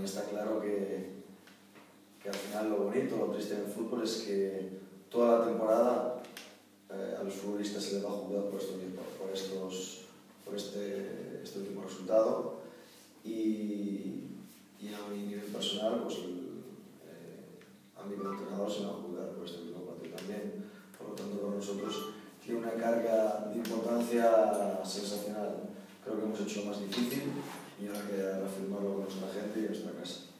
mí está claro que al final lo bonito, lo triste en el fútbol es que toda la temporada a los futbolistas se les va a juzgar por este último resultado y a mi nivel personal, pues a mí como entrenador se me va a juzgar por este último partido también. Por lo tanto, con nosotros tiene una carga de importancia sensacional. Creo que hemos hecho lo más difícil y ahora queda reafirmarlo con nuestra gente y nuestra casa.